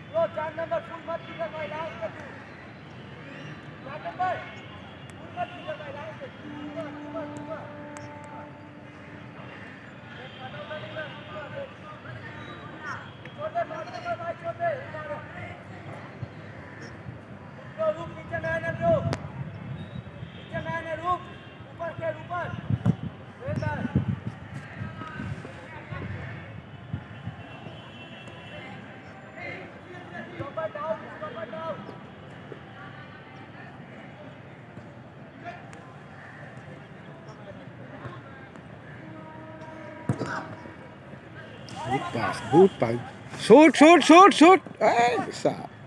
लो 4 number full मत किधर भाई लास्ट पे तू 4 नंबर फुल मत किधर भाई लास्ट पे ऊपर छोटे 5 नंबर भाई छोटे रुक नीचे ना आने रुक नीचे ना आने रुक ऊपर के ऊपर वेलदार ऊपर down Good pass, good pass. Shoot, shoot, shoot, shoot. Hey,